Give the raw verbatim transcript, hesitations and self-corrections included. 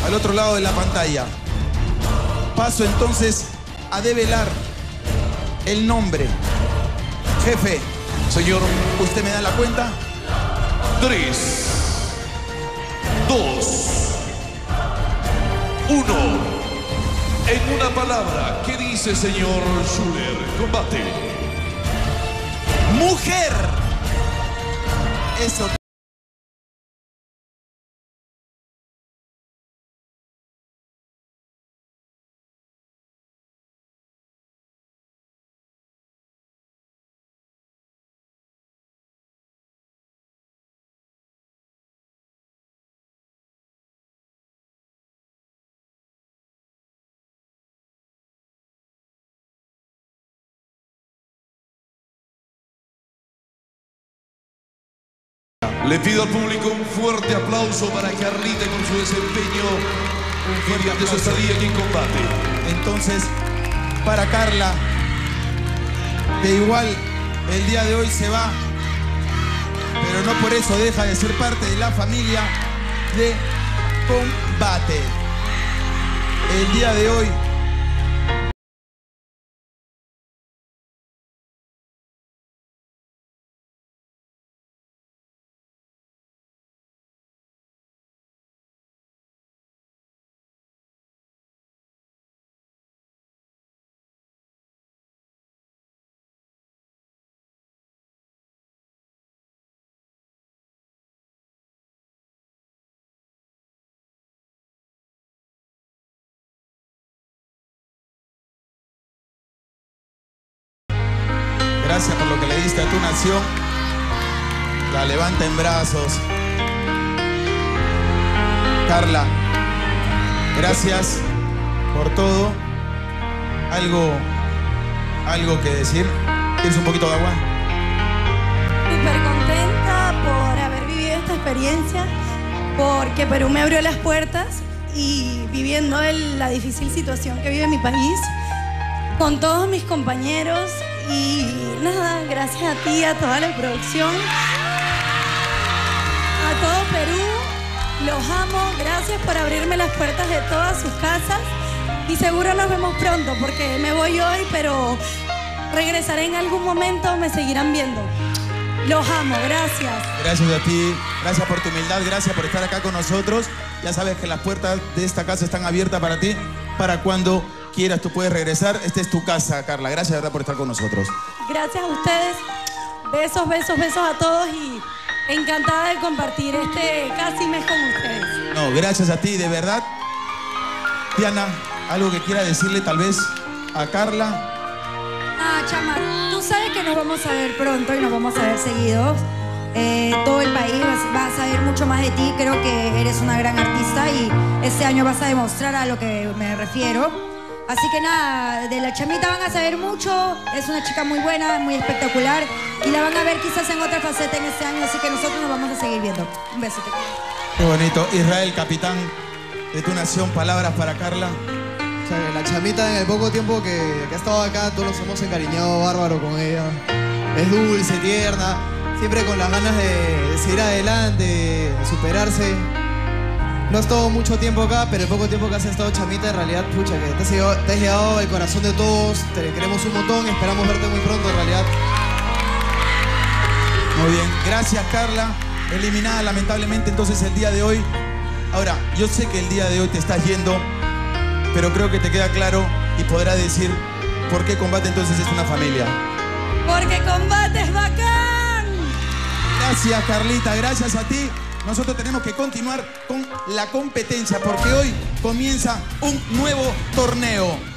al otro lado de la pantalla. Paso entonces a develar el nombre. Jefe, señor, ¿usted me da la cuenta? Tres, dos, uno. En una palabra, ¿qué dice, señor Schuller? Combate. ¡Mujer! Eso. Le pido al público un fuerte aplauso para Carlita con su desempeño mediante su estadía aquí en combate. Entonces, para Carla, que igual el día de hoy se va, pero no por eso deja de ser parte de la familia de Combate. El día de hoy gracias por lo que le diste a tu nación. La levanta en brazos. Carla, gracias por todo. Algo, algo que decir. ¿Tienes un poquito de agua? Súper contenta por haber vivido esta experiencia, porque Perú me abrió las puertas y viviendo el, la difícil situación que vive mi país, con todos mis compañeros. Y nada, gracias a ti, a toda la producción, a todo Perú, los amo, gracias por abrirme las puertas de todas sus casas y seguro nos vemos pronto porque me voy hoy, pero regresaré en algún momento, me seguirán viendo. Los amo, gracias. Gracias a ti, gracias por tu humildad, gracias por estar acá con nosotros. Ya sabes que las puertas de esta casa están abiertas para ti, para cuando quieras tú puedes regresar. Esta es tu casa, Carla. Gracias de verdad por estar con nosotros. Gracias a ustedes. Besos, besos, besos a todos y encantada de compartir este casi mes con ustedes. No, gracias a ti, de verdad. Diana, algo que quiera decirle tal vez a Carla. Ah, Chama, tú sabes que nos vamos a ver pronto y nos vamos a ver seguidos. Eh, todo el país va a saber mucho más de ti. Creo que eres una gran artista y este año vas a demostrar a lo que me refiero. Así que nada, de la Chamita van a saber mucho. Es una chica muy buena, muy espectacular. Y la van a ver quizás en otra faceta en este año. Así que nosotros nos vamos a seguir viendo. Un beso, te quiero. Qué bonito. Israel, capitán de tu nación, palabras para Carla. O sea, la Chamita en el poco tiempo que, que ha estado acá, todos nos hemos encariñado bárbaro con ella. Es dulce, tierna, siempre con las ganas de, de seguir adelante, de superarse. No has estado mucho tiempo acá, pero el poco tiempo que has estado, Chamita, en realidad, pucha, que te has llegado, te has llegado al corazón de todos, te queremos un montón, esperamos verte muy pronto, en realidad. Muy bien, gracias, Carla. Eliminada lamentablemente entonces el día de hoy. Ahora, yo sé que el día de hoy te estás yendo, pero creo que te queda claro y podrás decir por qué Combate entonces es una familia. Porque Combate es bacán. Gracias, Carlita, gracias a ti. Nosotros tenemos que continuar con la competencia porque hoy comienza un nuevo torneo.